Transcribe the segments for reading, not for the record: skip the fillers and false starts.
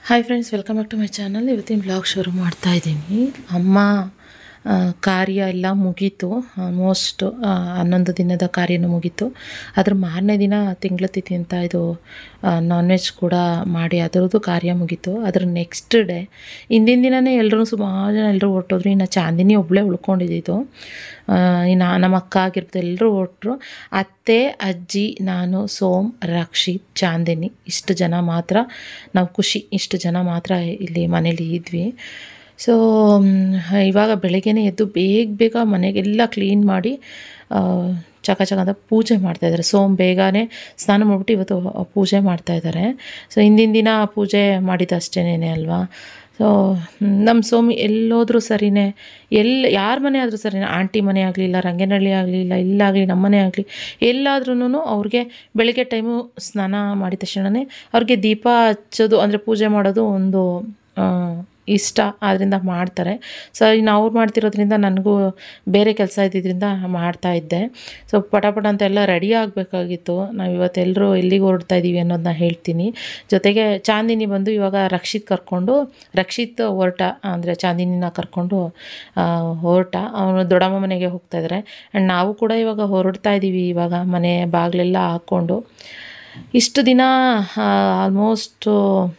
Hi friends, welcome back to my channel. ಇವತ್ತಿನ blog ಶುರು ಮಾಡ್ತಾ ಇದ್ದೀನಿ. ಅಮ್ಮ ಕಾರ್ಯ ಎಲ್ಲ ಮುಗೀತು. ಆಲ್ಮೋಸ್ಟ್ 11 ದಿನದ ಕಾರ್ಯನೂ ಮುಗೀತು. ಅದ್ರ ಮಾರನೇ ದಿನ ತಿಂಗಳ ತಿಥಿ ಅಂತ ಇದು ನಾನ್ ವೆಜ್ ಕೂಡ ಮಾಡಿ ಅದರದ್ದು ಕಾರ್ಯ ಮುಗೀತು. ಅದ್ರ ನೆಕ್ಸ್ಟ್ ಡೇ ಹಿಂದಿನ ದಿನವೇ ಎಲ್ಲರೂ ಸುಮಾರು ಜನ ಎಲ್ಲರೂ ಹೊರಟೋದ್ರು. ಇನ್ನು ಚಾಂದಿನಿ ಒಬ್ಬಳೇ ಉಳ್ಕೊಂಡಿದ್ದು. ಇನ್ನು ನಮ್ಮ ಅಕ್ಕ ಆಗಿರ್ಬೋದು ಎಲ್ಲರೂ ಹೊರಟರು. ಅತ್ತೆ, ಅಜ್ಜಿ, ನಾನು, ಸೋಮ್, ರಕ್ಷಿತ್, ಚಾಂದಿನಿ ಇಷ್ಟು ಜನ ಮಾತ್ರ ನಾವು ಖುಷಿ. ಇಷ್ಟು ಜನ ಮಾತ್ರ ಇಲ್ಲಿ ಮನೇಲಿ ಇದ್ವಿ. ಸೊ ಇವಾಗ ಬೆಳಗ್ಗೆನೇ ಎದ್ದು ಬೇಗ ಮನೆಗೆಲ್ಲ ಕ್ಲೀನ್ ಮಾಡಿ ಚಕ ಅಂತ ಪೂಜೆ ಮಾಡ್ತಾಯಿದ್ದಾರೆ. ಸೋಮ್ ಬೇಗನೆ ಸ್ನಾನ ಮಾಡಿಬಿಟ್ಟು ಇವತ್ತು ಪೂಜೆ ಮಾಡ್ತಾಯಿದ್ದಾರೆ. ಸೊ ಹಿಂದಿನ ದಿನ ಪೂಜೆ ಮಾಡಿದ್ದಷ್ಟೇನೇ ಅಲ್ವಾ. ಸೊ ನಮ್ಮ ಸೋಮಿ ಎಲ್ಲೋದ್ರೂ ಸರಿಯೇ, ಯಾರ ಮನೆ ಆದರೂ ಸರಿಯೇ, ಆಂಟಿ ಮನೆ ಆಗಲಿ, ಇಲ್ಲ ರಂಗನಹಳ್ಳಿ ಆಗಲಿ, ಇಲ್ಲ ಇಲ್ಲಾಗಲಿ ನಮ್ಮ ಮನೆ ಆಗಲಿ, ಎಲ್ಲಾದ್ರೂ ಅವ್ರಿಗೆ ಬೆಳಗ್ಗೆ ಟೈಮು ಸ್ನಾನ ಮಾಡಿದ ತಕ್ಷಣವೇ ಅವ್ರಿಗೆ ದೀಪ ಹಚ್ಚೋದು ಅಂದರೆ ಪೂಜೆ ಮಾಡೋದು ಒಂದು ಇಷ್ಟ. ಆದ್ದರಿಂದ ಮಾಡ್ತಾರೆ. ಸೊ ಇನ್ನು ಅವ್ರು ಮಾಡ್ತಿರೋದ್ರಿಂದ ನನಗೂ ಬೇರೆ ಕೆಲಸ ಇದ್ದಿದ್ದರಿಂದ ಮಾಡ್ತಾಯಿದ್ದೆ. ಸೊ ಪಟ ಅಂತ ಎಲ್ಲ ರೆಡಿ ಆಗಬೇಕಾಗಿತ್ತು. ನಾವು ಇವತ್ತೆಲ್ಲರೂ ಎಲ್ಲಿಗೆ ಹೊರಡ್ತಾ ಇದ್ದೀವಿ ಅನ್ನೋದನ್ನ ಹೇಳ್ತೀನಿ. ಜೊತೆಗೆ ಚಾಂದಿನಿ ಬಂದು ಇವಾಗ ರಕ್ಷಿತ್ ಹೊರಟ, ಅಂದರೆ ಚಾಂದಿನಿನ ಕರ್ಕೊಂಡು ಹೊರಟ. ಅವನು ದೊಡ್ಡಮ್ಮ ಮನೆಗೆ ಹೋಗ್ತಾಯಿದ್ದಾರೆ. ಆ್ಯಂಡ್ ನಾವು ಕೂಡ ಇವಾಗ ಹೊರಡ್ತಾ ಇದ್ದೀವಿ. ಇವಾಗ ಮನೆ ಬಾಗಿಲೆಲ್ಲ ಹಾಕ್ಕೊಂಡು ಇಷ್ಟು ದಿನ ಆಲ್ಮೋಸ್ಟು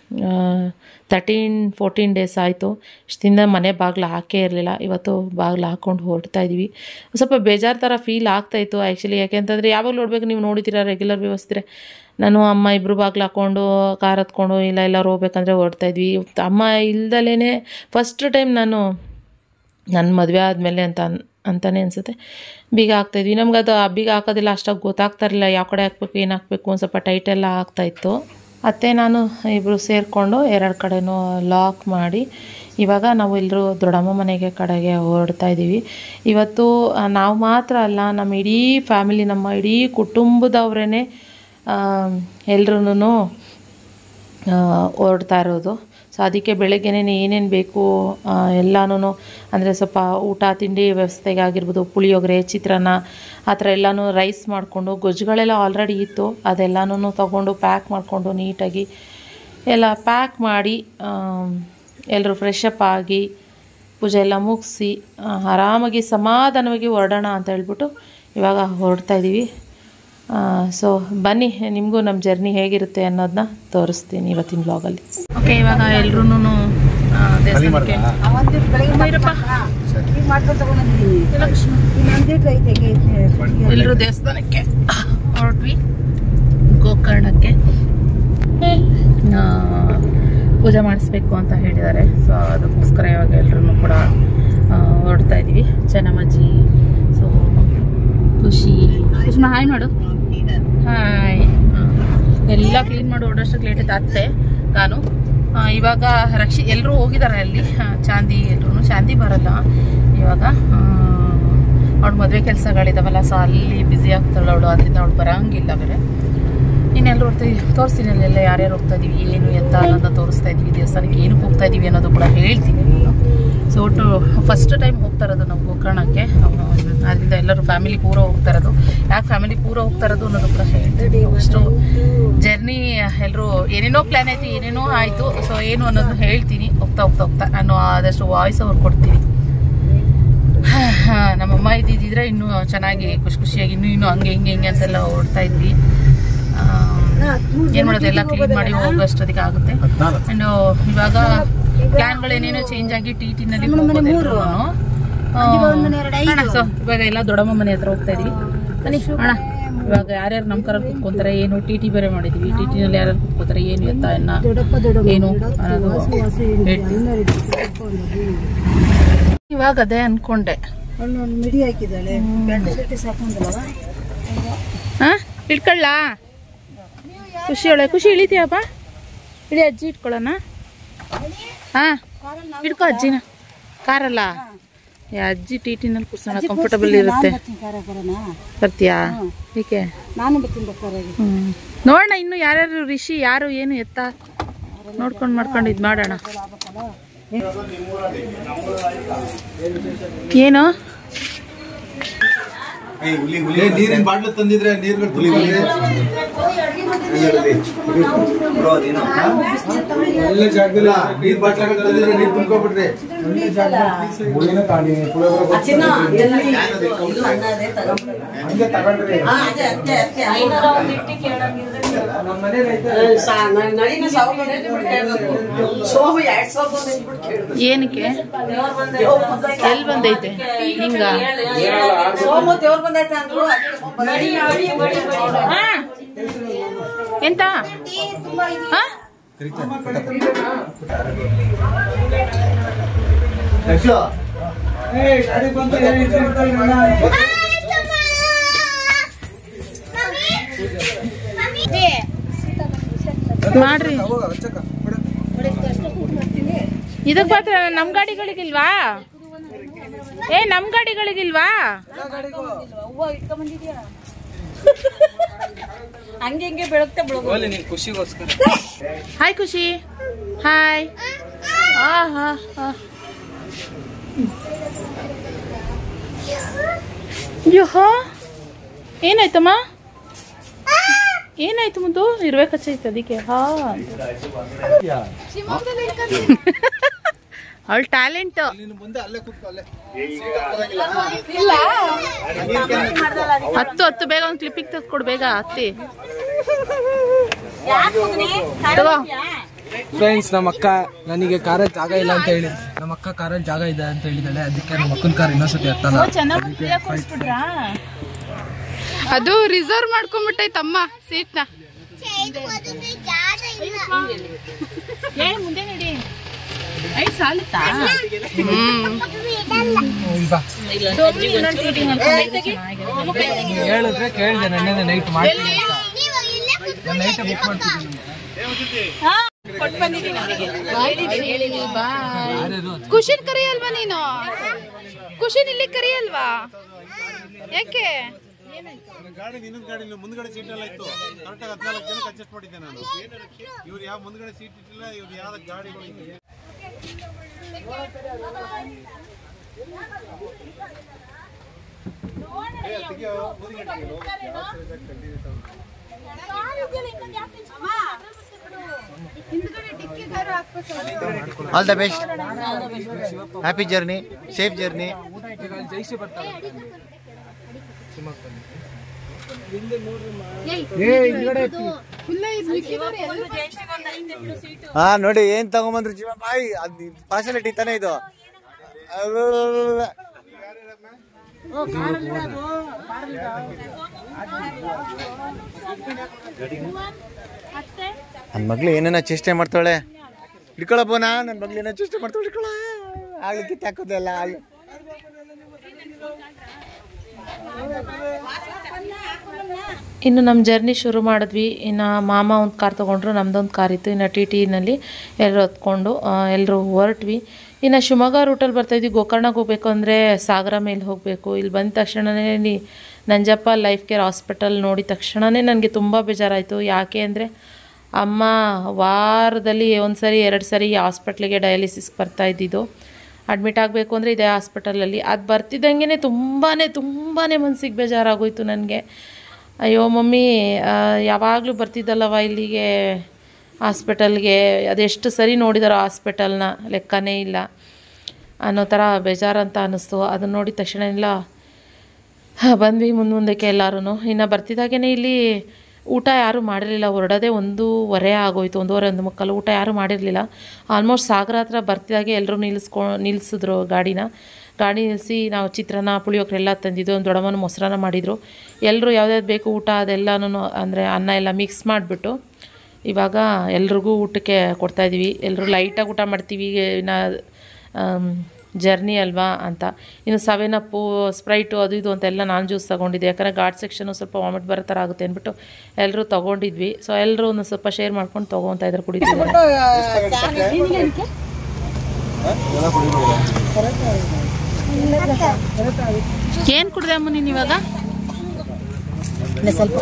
13-14 ಡೇಸ್ ಆಯಿತು. ಇಷ್ಟು ದಿನ ಮನೆ ಬಾಗಿಲು ಹಾಕೇ ಇರಲಿಲ್ಲ. ಇವತ್ತು ಬಾಗಿಲು ಹಾಕ್ಕೊಂಡು ಹೊರಡ್ತಾ ಇದ್ದೀವಿ. ಸ್ವಲ್ಪ ಬೇಜಾರು ಥರ ಫೀಲ್ ಆಗ್ತಾಯಿತ್ತು ಆ್ಯಕ್ಚುಲಿ. ಯಾಕೆಂತಂದರೆ ಯಾವಾಗಲೂ ನೋಡಬೇಕು, ನೀವು ನೋಡಿದ್ದೀರಾ ರೆಗ್ಯುಲರ್ ವ್ಯವಸ್ಥೆ. ನಾನು ಅಮ್ಮ ಇಬ್ಬರು ಬಾಗಿಲು ಹಾಕ್ಕೊಂಡು ಕಾರ್ ಹತ್ಕೊಂಡು ಎಲ್ಲರೂ ಹೋಗ್ಬೇಕಂದ್ರೆ ಹೊರಡ್ತಾ ಇದ್ವಿ. ಅಮ್ಮ ಇಲ್ದಲೇ ಫಸ್ಟ್ ಟೈಮ್ ನಾನು ನನ್ನ ಮದುವೆ ಆದಮೇಲೆ ಅಂತಲೇ ಅನಿಸುತ್ತೆ ಬೀಗ ಹಾಕ್ತಾಯಿದ್ವಿ. ನಮ್ಗೆ ಅದು ಬೀಗ ಹಾಕೋದಿಲ್ಲ ಅಷ್ಟಾಗಿ ಗೊತ್ತಾಗ್ತಾ ಇರಲಿಲ್ಲ, ಯಾವ ಕಡೆ ಹಾಕ್ಬೇಕು ಏನು ಹಾಕಬೇಕು. ಒಂದು ಸ್ವಲ್ಪ ಟೈಟೆಲ್ಲ ಆಗ್ತಾಯಿತ್ತು. ಅತ್ತೆ ನಾನು ಇಬ್ಬರು ಸೇರಿಕೊಂಡು 2 ಕಡೆನೂ ಲಾಕ್ ಮಾಡಿ ಇವಾಗ ನಾವು ಎಲ್ಲರೂ ದೊಡ್ಡಮ್ಮ ಮನೆಗೆ ಕಡೆಗೆ ಹೊರಡ್ತಾ ಇದ್ದೀವಿ. ಇವತ್ತು ನಾವು ಮಾತ್ರ ಅಲ್ಲ, ನಮ್ಮ ಇಡೀ ಫ್ಯಾಮಿಲಿ, ನಮ್ಮ ಇಡೀ ಕುಟುಂಬದವರೇ ಎಲ್ಲರೂ ಹೊರಡ್ತಾ ಇರೋದು. ಸೊ ಅದಕ್ಕೆ ಬೆಳಗ್ಗೆನೇ ಏನೇನು ಬೇಕು ಎಲ್ಲನೂ, ಅಂದರೆ ಸ್ವಲ್ಪ ಊಟ ತಿಂಡಿ ವ್ಯವಸ್ಥೆಗೆ ಆಗಿರ್ಬೋದು, ಪುಳಿಯೋಗರೆ, ಚಿತ್ರಾನ್ನ ಆ ಥರ ಎಲ್ಲನೂ ರೈಸ್ ಮಾಡಿಕೊಂಡು, ಗೊಜ್ಜುಗಳೆಲ್ಲ ಆಲ್ರೆಡಿ ಇತ್ತು, ಅದೆಲ್ಲನೂ ತೊಗೊಂಡು ಪ್ಯಾಕ್ ಮಾಡಿಕೊಂಡು ನೀಟಾಗಿ ಎಲ್ಲ ಪ್ಯಾಕ್ ಮಾಡಿ ಎಲ್ಲರೂ ಫ್ರೆಶಪ್ ಆಗಿ ಪೂಜೆ ಎಲ್ಲ ಮುಗಿಸಿ ಆರಾಮಾಗಿ ಸಮಾಧಾನವಾಗಿ ಹೊರಡೋಣ ಅಂತ ಹೇಳ್ಬಿಟ್ಟು ಇವಾಗ ಹೊರಡ್ತಾ ಇದ್ದೀವಿ. ಸೊ ಬನ್ನಿ, ನಿಮಗೂ ನಮ್ಮ ಜರ್ನಿ ಹೇಗಿರುತ್ತೆ ಅನ್ನೋದನ್ನ ತೋರಿಸ್ತೀನಿ ಇವತ್ತಿನ ಬ್ಲಾಗಲ್ಲಿ. ಓಕೆ, ಇವಾಗ ಎಲ್ಲರೂ ಎಲ್ಲರೂ ದೇವಸ್ಥಾನಕ್ಕೆ ಹೊರಟ್ವಿ. ಗೋಕರ್ಣಕ್ಕೆ ಪೂಜೆ ಮಾಡಿಸ್ಬೇಕು ಅಂತ ಹೇಳಿದ್ದಾರೆ. ಸೊ ಅದಕ್ಕೋಸ್ಕರ ಇವಾಗ ಎಲ್ಲರೂ ಕೂಡ ಹೊರಡ್ತಾ ಇದ್ದೀವಿ. ಚೆನ್ನಮ್ಮಜ್ಜಿ, ಸೊ ಖುಷಿ ಹಾಯ್ ಮಾಡು. ಹಾಯ್. ಎಲ್ಲ ಕ್ಲೀನ್ ಮಾಡಿ ಓಡೋಷ್ಟಕ್ಕೆ ಲೇಟ್ ಆಯ್ತು. ಅತ್ತೆ ನಾನು ಇವಾಗ ಎಲ್ಲರೂ ಹೋಗಿದ್ದಾರೆ ಅಲ್ಲಿ. ಚಾಂದಿ ಬರಲ್ಲ ಇವಾಗ, ಅವಳು ಮದುವೆ ಕೆಲಸಗಳಿದಾವಲ್ಲ, ಸೊ ಅಲ್ಲಿ ಬ್ಯುಸಿ ಆಗ್ತಾಳೆ ಅವಳು. ಅದರಿಂದ ಅವಳು ಬರೋಂಗಿಲ್ಲ ಬೇರೆ. ಇನ್ನೆಲ್ಲರೂ ತೋರಿಸ್ತೀನಿ ಅಲ್ಲೆಲ್ಲ ಯಾರ್ಯಾರು ಹೋಗ್ತಾ ಇದೀವಿ, ಏನು ಎತ್ತ ಅನ್ನೋದನ್ನ ತೋರಿಸ್ತಾ ಇದ್ದೀವಿ. ದೇವಸ್ಥಾನಕ್ಕೆ ಏನಕ್ಕೆ ಹೋಗ್ತಾ ಇದ್ದೀವಿ ಅನ್ನೋದು ಕೂಡ ಹೇಳ್ತೀನಿ ನಾನು. ಸೊ ಒಟ್ಟು ಫಸ್ಟ್ ಟೈಮ್ ಹೋಗ್ತಾ ಇರೋದು ನಾವು ಗೋಕರ್ಣಕ್ಕೆ. ಅದರಿಂದ ಎಲ್ಲರೂ ಫ್ಯಾಮಿಲಿ ಪೂರ ಹೋಗ್ತಾ ಇರೋದು. ಯಾಕೆ ಫ್ಯಾಮಿಲಿ ಪೂರ ಹೋಗ್ತಾ ಇರೋದು ಅನ್ನೋದು ಕೂಡ ಹೇಳ್ತೀನಿ. ಅಷ್ಟು ಜರ್ನಿ ಎಲ್ಲರೂ ಏನೇನೋ ಪ್ಲ್ಯಾನ್ ಆಯಿತು, ಏನೇನೋ ಆಯಿತು. ಸೊ ಏನು ಅನ್ನೋದು ಹೇಳ್ತೀನಿ ಹೋಗ್ತಾ ನಾನು ಆದಷ್ಟು ವಾಯ್ಸ್ ಅವ್ರು ಕೊಡ್ತೀನಿ. ನಮ್ಮಮ್ಮ ಇದ್ದಿದ್ರೆ ಇನ್ನೂ ಚೆನ್ನಾಗಿ ಖುಷಿಯಾಗಿ ಇನ್ನೂ ಹಂಗೆ ಹಿಂಗೆ ಅಂತೆಲ್ಲ ಹೊರಡ್ತಾ ಇದ್ವಿ. ಏನು ಮಾಡೋದು, ಎಲ್ಲ ಕ್ಲೀನ್ ಮಾಡಿ ಹೋಗೋಷ್ಟೊತ್ತಿಗೆ ಆಗುತ್ತೆ. ಆ್ಯಂಡ್ ಇವಾಗ ಪ್ಲ್ಯಾನ್ಗಳೇನೇನೋ ಚೇಂಜ್ ಆಗಿ ಟಿನಲ್ಲಿ ಹೋಗೋದು. ಸೊ ಇವಾಗ ಎಲ್ಲ ದೊಡ್ಡಮ್ಮ ಮನೆ ಹತ್ರ ಹೋಗ್ತಾ ಇದೀವಿ. ಅಣ್ಣ ಇವಾಗ ಯಾರ್ಯಾರು ನಮ್ಮ ಕಾರಲ್ಲಿ ಕುತ್ಕೊಂತಾರೆ, ಏನು ಟಿ ಬೇರೆ ಮಾಡಿದೀವಿ, ಟಿನಲ್ಲಿ ಯಾರ್ಯಾರು ಕುತ್ಕೋತಾರೆ, ಏನು ಎತ್ತ ಏನು ಅನ್ನೋದು ಹೇಳ್ತೀವಿ. ಇವಾಗ ಅದೇ ಅನ್ಕೊಂಡೆ. ಇಟ್ಕೊಳ್ಳ ಖುಷಿ ಇಳಿತೀಯಪ್ಪ, ಇಳಿ ಅಜ್ಜಿ ಇಟ್ಕೊಳ್ಳೋಣ. ಇಟ್ಕೊ ಅಜ್ಜಿನ ಕಾರಲ್ಲ. ಅಜ್ಜಿ ಟಿನಲ್ಲಿ ಕೂರ್ಸೋಣ, ಕಂಫರ್ಟಬಲ್ ಇರುತ್ತೆ. ಬರ್ತೀಯಾ? ಏಕೆ ನೋಡೋಣ ಇನ್ನು ಯಾರ್ಯಾರು ರಿಷಿ ಯಾರು ಏನು ಎತ್ತ ನೋಡ್ಕೊಂಡು ಇದು ಮಾಡೋಣ. ಏನು ನೀರಿನ ಬಾಟ್ಲು ತಂದಿದ್ರೆ ನೀರುಗಳು ಒಳ್ಳೆ ಜಾಗದಲ್ಲಿ ನೀರ್ ಬಾಟ್ಲು ತಂದಿದ್ರೆ ನೀರು ತುಂಬ್ಕೊಬಿಟ್ರಿ. ಏನಕ್ಕೆ ಎಲ್ಲಿ ಬಂದೈತೆ ಹಿಂಗ ಎಂತ ಮಾಡ್ರಿ ಇದಕ್ ಮಾತ್ರ ನಮ್ ಗಾಡಿಗಳಿಗಿಲ್ವಾ? ನಮ್ ಗಾಡಿಗಳಿಗಿಲ್ವಾ? ಹಂಗೆ ಹಿಂಗೆ ಬೆಳಗ್ತಾ ಬೆಳಗ್ಗೆ ಖುಷಿಗೋಸ್ಕರ. ಹಾಯ್ ಖುಷಿ, ಹಾಯ್. ಏನಾಯ್ತಮ್ಮ? ಏನಾಯ್ತು ಮುದ್ದು? ಇರ್ಬೇಕಚ್ಚೈತೆ ಅದಕ್ಕೆ. ಅವಳ ಟ್ಯಾಲೆಂಟ್. ಹತ್ತು ಬೇಗ ಒಂದು ಕ್ಲಿಪ್ಪಿಗೆ ತೆಗೆದುಕೊಡು ಬೇಗ ಹತ್ತಿ. ಫ್ರೆಂಡ್ಸ್, ನಮ್ಮ ಅಕ್ಕ ನನಗೆ ಕಾರಲ್ಲಿ ಜಾಗ ಇಲ್ಲ ಅಂತ ಹೇಳಿ, ನಮ್ಮ ಅಕ್ಕ ಕಾರಲ್ಲಿ ಜಾಗ ಇದೆ ಅಂತ ಹೇಳಿದಾಳೆ. ಅದಕ್ಕೆ ನಮ್ಮ ಅಕ್ಕನ ಕಾರ್ ಇನ್ನೊಂದ್ಸತಿ ಎತ್ತಲ್ಲ. ಅದು ರಿಸರ್ವ್ ಮಾಡ್ಕೊಂಡ್ಬಿಟ್ಟೈತಮ್ಮ ಸೀಟ್ನ. ಮುಂದೆ ನಡಿ. ಸಾಲುತ್ತಾ? ಹೇಳಿದ್ರೆ ಕೇಳಿದೆ, ನನ್ನೇ ನೈಟ್ ಮಾಡ್ತೀನಿ ಅಂತ. ನೈಟ್ ಬುಕ್ ಮಾಡ್ತಿದ್ದೀನಿ. ಖುಷಿನ್ ಕರಿಯಲ್ವಾ ನೀನು? ಖುಷಿನ್ ಇಲ್ಲಿ ಕರಿಯಲ್ವಾ? ಯಾಕೆ? ಗಾಡಿ ಇನ್ನೊಂದು ಗಾಡಿ ಮುಂದ್ಗಡೆ ಸೀಟ್ ಎಲ್ಲ ಇತ್ತು. ಕರೆಕ್ಟಾಗಿ 14 ಜನಕ್ಕೆ ಅಡ್ಜಸ್ಟ್ ಮಾಡಿದ್ದೆ ನಾನು. ಇವ್ರು ಯಾವ ಮುಂದ್ಗಡೆ ಸೀಟ್ ಇಟ್ಟಿಲ್ಲ, ಇವ್ರು ಯಾವ ಗಾಡಿಗಳು ಇದೆ. All the best, happy journey, safe journey. ಹಾ ನೋಡಿ ಏನ್ ತಗೊಂಬಂದ್ರು ಜೀವ ಬಾಯಿ. ಪಾರ್ಸಲಿಟಿ ತಾನೇ ಇದು. ನನ್ನ ಮಗ್ಳು ಏನೇನ ಚೇಷ್ಟೆ ಮಾಡ್ತಾಳೆ. ಹಿಡ್ಕೊಳಪ್ಪನ, ನನ್ನ ಮಗ್ಳು ಏನೋ ಚೇಷ್ಟೆ ಮಾಡ್ತಾಳೆ. ಹಿಡ್ಕೊಳ ಆಗ್ಲಿ ಕಿತ್ತಾಕೋದೆಲ್ಲ. ಇನ್ನು ನಮ್ಮ ಜರ್ನಿ ಶುರು ಮಾಡಿದ್ವಿ. ಇನ್ನು ಮಾಮ ಒಂದು ಕಾರ್ ತೊಗೊಂಡ್ರು, ನಮ್ಮದೊಂದು ಕಾರ್ ಇತ್ತು. ಇನ್ನು ಟಿನಲ್ಲಿ ಎಲ್ಲರೂ ಹೊತ್ಕೊಂಡು ಎಲ್ಲರೂ ಹೊರಟ್ವಿ. ಇನ್ನು ಶಿವಮೊಗ್ಗ ರೂಟಲ್ಲಿ ಬರ್ತಾಯಿದ್ವಿ. ಗೋಕರ್ಣಕ್ಕೆ ಹೋಗಬೇಕು ಅಂದರೆ ಸಾಗರ ಮೇಲೆ ಹೋಗಬೇಕು. ಇಲ್ಲಿ ಬಂದ ತಕ್ಷಣವೇ ನಂಜಪ್ಪ ಲೈಫ್ ಕೇರ್ ಹಾಸ್ಪಿಟಲ್ ನೋಡಿದ ತಕ್ಷಣವೇ ನನಗೆ ತುಂಬ ಬೇಜಾರಾಯಿತು. ಯಾಕೆ ಅಂದರೆ ಅಮ್ಮ ವಾರದಲ್ಲಿ 1 ಸರಿ 2 ಸರಿ ಹಾಸ್ಪಿಟ್ಲಿಗೆ ಡಯಾಲಿಸಿಸ್ಗೆ ಬರ್ತಾಯಿದ್ದಿದ್ದು. ಅಡ್ಮಿಟ್ ಆಗಬೇಕು ಅಂದರೆ ಇದೇ ಹಾಸ್ಪಿಟಲಲ್ಲಿ. ಅದು ಬರ್ತಿದ್ದಂಗೆ ತುಂಬಾ ಮನಸ್ಸಿಗೆ ಬೇಜಾರಾಗೋಯ್ತು ನನಗೆ. ಅಯ್ಯೋ ಮಮ್ಮಿ ಯಾವಾಗಲೂ ಬರ್ತಿದ್ದಲ್ಲವ ಇಲ್ಲಿಗೆ ಹಾಸ್ಪಿಟಲ್ಗೆ, ಅದೆಷ್ಟು ಸರಿ ನೋಡಿದಾರೋ ಹಾಸ್ಪಿಟಲ್ನ ಲೆಕ್ಕನೇ ಇಲ್ಲ ಅನ್ನೋ ಥರ ಬೇಜಾರಂತ ಅನ್ನಿಸ್ತು. ಅದನ್ನು ನೋಡಿದ ತಕ್ಷಣ ಎಲ್ಲ ಬಂದ್ವಿ ಮುಂದಕ್ಕೆ ಎಲ್ಲರೂ. ಇನ್ನು ಬರ್ತಿದ್ದಾಗೇ ಇಲ್ಲಿ ಊಟ ಯಾರೂ ಮಾಡಿರಲಿಲ್ಲ. ಹೊರಡೋದೇ 1:15 ಆಗೋಯ್ತು, 1:15 ಊಟ ಯಾರೂ ಮಾಡಿರಲಿಲ್ಲ. ಆಲ್ಮೋಸ್ಟ್ ಸಾಗರ ಹತ್ರ ಬರ್ತಿದ್ದಾಗೆ ಎಲ್ಲರೂ ನಿಲ್ಲಿಸಿದ್ರು ಗಾಡಿ ನಿಲ್ಲಿಸಿ ನಾವು ಚಿತ್ರಾನ್ನ ಪುಳಿಯೋಗರೆ ಎಲ್ಲ ತಂದಿದ್ದು. ಒಂದು ದೊಡ್ಡಮ್ಮನ ಮೊಸರನ್ನ ಮಾಡಿದರು. ಎಲ್ಲರೂ ಯಾವ್ದಾವ್ದು ಬೇಕು ಊಟ ಅದೆಲ್ಲನೂ ಅಂದರೆ ಅನ್ನ ಎಲ್ಲ ಮಿಕ್ಸ್ ಮಾಡಿಬಿಟ್ಟು ಇವಾಗ ಎಲ್ರಿಗೂ ಊಟಕ್ಕೆ ಕೊಡ್ತಾಯಿದ್ದೀವಿ. ಎಲ್ಲರೂ ಲೈಟಾಗಿ ಊಟ ಮಾಡ್ತೀವಿ, ಇನ್ನು ಜರ್ನಿ ಅಲ್ವಾ ಅಂತ. ಇನ್ನು 7 ಅಪ್ ಸ್ಪ್ರೈಟು ಅದು ಇದು ಅಂತೆಲ್ಲ ನಾನು ಜ್ಯೂಸ್ ತೊಗೊಂಡಿದ್ದೆ. ಯಾಕಂದರೆ ಘಾಟ್ ಸೆಕ್ಷನು ಸ್ವಲ್ಪ ವಾಮಿಟ್ ಬರೋ ಥರ ಆಗುತ್ತೆ ಅಂದ್ಬಿಟ್ಟು ಎಲ್ಲರೂ ತೊಗೊಂಡಿದ್ವಿ. ಸೊ ಎಲ್ಲರೂ ಒಂದು ಸ್ವಲ್ಪ ಶೇರ್ ಮಾಡ್ಕೊಂಡು ತೊಗೊತಾ ಇದ್ರು, ಕುಡಿತಿದ್ದಾರೆ. ಏನು ಕುಡ್ದೆ ಅಮ್ಮ ನೀನು ಇವಾಗ? ಸ್ವಲ್ಪ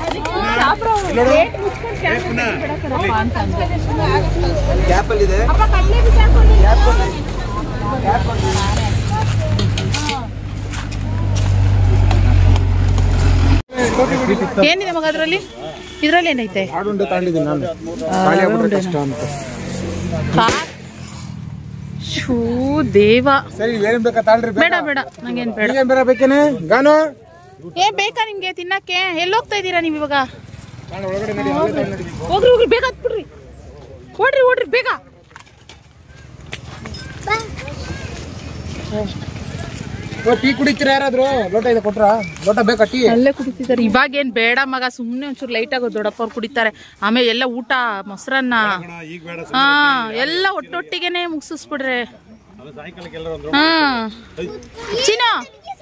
ಏನಿದೆ ಮಗ ಅದ್ರಲ್ಲಿ? ಇದ್ರಲ್ಲಿ ಏನೈತೆ? ಆಡುಂಡೆ ತಗೊಂಡಿದ್ದೀನಿ ನಾನು. ಶೂ ದೇವ. ಸರಿ ಏನ್ ಬೇಕಾ ತಾಳ್ರಿ. ಬೇಡ ಬೇಡ ನಂಗೇನ್ ಬೇಡ. ಏನ್ ಬೇಡ ಬೇಕೇನೆ ಗಾನು? ಬೇಕಾ ನಿಮ್ಗೆ ತಿನ್ನಕ್ಕೆ? ಎಲ್ಲಿ ಹೋಗ್ತಾ ಇದ್ದೀರಾ ನೀವು ಇವಾಗ? ಒಳಗಡೆ ನಡಿ. ಹೋಗ್ರಿ ಬೇಗ ಹತ್ಬಿಡ್ರಿ. ಓಡ್ರಿ ಬೇಗ. ಟೀ ಕುಡಿತೀರಾ ಯಾರಾದ್ರು? ಲೋಟ ಇದೆ ಕೊಟ್ರ? ಲೋಟ ಬೇಕಾ ಟೀ? ಅಲ್ಲೇ ಕುಡಿತಿದ್ದಾರೆ. ಇವಾಗ ಏನ್ ಬೇಡ ಮಗ, ಸುಮ್ನೆ ಒಂಚೂರು ಲೈಟ್ ಆಗೋ ದೊಡ್ಡಪ್ಪ ಅವ್ರು ಕುಡಿತಾರೆ. ಆಮೇಲೆ ಎಲ್ಲ ಊಟ ಮೊಸರನ್ನ ಎಲ್ಲ ಒಟ್ಟೊಟ್ಟಿಗೆನೆ ಮುಗಿಸ್ಬಿಡ್ರೆ. ಹಾ ಚಿನ್ನ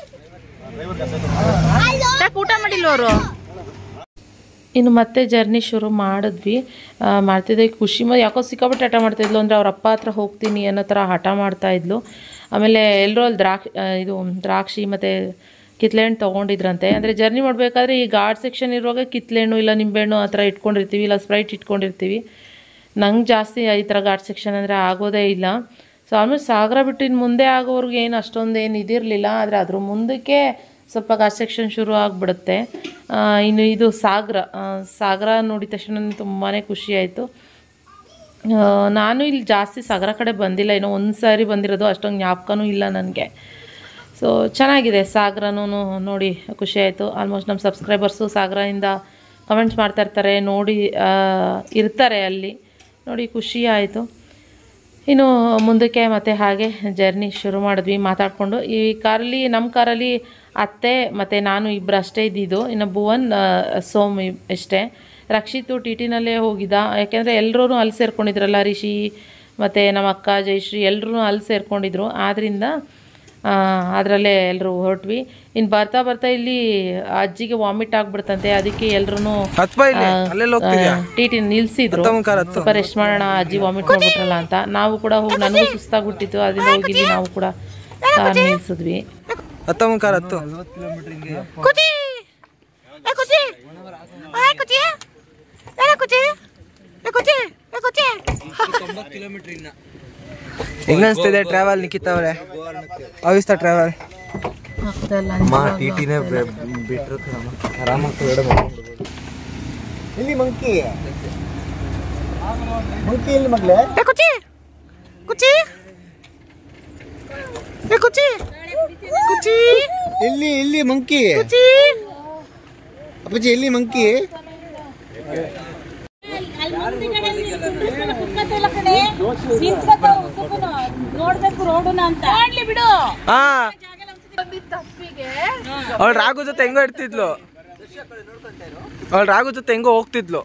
ಯಾಕೆ ಊಟ ಮಾಡಿಲ್ಲ ಅವರು? ಇನ್ನು ಮತ್ತೆ ಜರ್ನಿ ಶುರು ಮಾಡಿದ್ವಿ. ಮಾಡ್ತಿದ್ದೆ ಖುಷಿ ಯಾಕೋ ಸಿಕ್ಕಾಪಟ್ಟೆ ಹಠ ಮಾಡ್ತಾಯಿದ್ಲು. ಅಂದರೆ ಅವ್ರ ಅಪ್ಪ ಹತ್ರ ಹೋಗ್ತೀನಿ ಅನ್ನೋ ಥರ ಹಠ ಮಾಡ್ತಾಯಿದ್ಲು. ಆಮೇಲೆ ಎಲ್ಲರೂ ಅಲ್ಲಿ ದ್ರಾಕ್ಷಿ ಮತ್ತು ಕಿತ್ಳೆಹಣ್ಣು ತೊಗೊಂಡಿದ್ರಂತೆ. ಅಂದರೆ ಜರ್ನಿ ಮಾಡಬೇಕಾದ್ರೆ ಈ ಗಾರ್ಡ್ ಸೆಕ್ಷನ್ ಇರುವಾಗ ಕಿತ್ಳೆಹಣ್ಣು ಇಲ್ಲ ನಿಂಬೆಹಣ್ಣು ಆ ಥರ ಇಟ್ಕೊಂಡಿರ್ತೀವಿ, ಇಲ್ಲ ಸ್ಪ್ರೈಟ್ ಇಟ್ಕೊಂಡಿರ್ತೀವಿ. ನಂಗೆ ಜಾಸ್ತಿ ಈ ಥರ ಗಾರ್ಡ್ ಸೆಕ್ಷನ್ ಅಂದರೆ ಆಗೋದೇ ಇಲ್ಲ. ಸೊ ಆಲ್ಮೋಸ್ಟ್ ಸಾಗರ ಬಿಟ್ಟು ಇನ್ನು ಮುಂದೆ ಆಗೋವ್ರಿಗೆ ಏನು ಅಷ್ಟೊಂದೇನು ಇದಿರಲಿಲ್ಲ. ಆದರೆ ಅದ್ರ ಮುಂದಕ್ಕೆ ಸ್ವಲ್ಪ ಗಾರ್ಡ್ ಸೆಕ್ಷನ್ ಶುರು ಆಗಿಬಿಡುತ್ತೆ. ಇನ್ನು ಇದು ಸಾಗರ ನೋಡಿದ ತಕ್ಷಣ ನನಗೆ ತುಂಬಾ ಖುಷಿ ಆಯಿತು. ನಾನು ಇಲ್ಲಿ ಜಾಸ್ತಿ ಸಾಗರ ಕಡೆ ಬಂದಿಲ್ಲ, ಏನೋ ಒಂದು ಸಾರಿ ಬಂದಿರೋದು, ಅಷ್ಟೊಂದು ಜ್ಞಾಪಕನೂ ಇಲ್ಲ ನನಗೆ. ಸೊ ಚೆನ್ನಾಗಿದೆ ಸಾಗರನೂ ನೋಡಿ ಖುಷಿ ಆಯಿತು. ಆಲ್ಮೋಸ್ಟ್ ನಮ್ಮ ಸಬ್ಸ್ಕ್ರೈಬರ್ಸು ಸಾಗರದಿಂದ ಕಮೆಂಟ್ಸ್ ಮಾಡ್ತಾಯಿರ್ತಾರೆ, ನೋಡಿ ಇರ್ತಾರೆ ಅಲ್ಲಿ, ನೋಡಿ ಖುಷಿ ಆಯಿತು. ಇನ್ನು ಮುಂದಕ್ಕೆ ಮತ್ತೆ ಹಾಗೆ ಜರ್ನಿ ಶುರು ಮಾಡಿದ್ವಿ ಮಾತಾಡಿಕೊಂಡು. ಈ ಕಾರಲ್ಲಿ ನಮ್ಮ ಕಾರಲ್ಲಿ ಅತ್ತೆ ಮತ್ತು ನಾನು ಇಬ್ಬರು ಅಷ್ಟೇ ಇದ್ದಿದ್ದು. ಇನ್ನು ಭುವನ್ ಸೋಮ್ ಅಷ್ಟೇ. ರಕ್ಷಿತು ಟಿ ಟಿನಲ್ಲೇ ಹೋಗಿದ್ದ. ಯಾಕೆಂದರೆ ಎಲ್ಲರೂ ಅಲ್ಲಿ ಸೇರ್ಕೊಂಡಿದ್ರಲ್ಲ, ರಿಷಿ ಮತ್ತು ನಮ್ಮ ಅಕ್ಕ ಜಯಶ್ರೀ ಎಲ್ಲರೂ ಅಲ್ಲಿ ಸೇರ್ಕೊಂಡಿದ್ರು. ಆದ್ದರಿಂದ ಅದರಲ್ಲೇ ಎಲ್ಲರೂ ಹೊರಟ್ವಿ. ಇನ್ನು ಬರ್ತಾ ಇಲ್ಲಿ ಅಜ್ಜಿಗೆ ವಾಮಿಟ್ ಆಗಿಬಿಡ್ತಂತೆ. ಅದಕ್ಕೆ ಎಲ್ಲರೂ ಟಿ ಟಿ ನಿಲ್ಲಿಸಿದ್ರು, ಸ್ವಲ್ಪ ರೆಸ್ಟ್ ಮಾಡೋಣ, ಅಜ್ಜಿ ವಾಮಿಟ್ ಮಾಡ್ಬಿಟ್ರಲ್ಲ ಅಂತ. ನಾವು ಕೂಡ ಹೋಗಿ, ನನಗೂ ಸುಸ್ತಾಗ್ಬಿಟ್ಟಿತ್ತು, ಅದರಿಂದ ಹೋಗಿದ್ವಿ, ನಾವು ಕೂಡ ಕಾರ್ ನಿಲ್ಸಿದ್ವಿ. ಹೆಂಗನ್ಸ್ತಿದೆ ಟ್ರಾವೆಲ್ ನಿಖಿತ್ ಅವರೇ? ಅವಿಸ್ತಾ ಟ್ರಾವೆಲ್ ಇಲ್ಲಿ ಮಂಕಿ ಇಲ್ಲಿ ಮಗ್ಲೆ ಇಲ್ಲಿ ಮಂಕಿ ಅಪ್ಪಾಜಿ, ಎಲ್ಲಿ ಮಂಕಿ? ನೋಡ್ಬೇಕು ರೋಡುನ ಅಂತ ಬಿಡು. ಅವಳು ರಾಘು ಜೊತೆ ಹೆಂಗೋ ಇರ್ತಿದ್ಲು, ಅವಳು ರಾಘು ಜೊತೆ ಹೆಂಗೋ ಹೋಗ್ತಿದ್ಲು.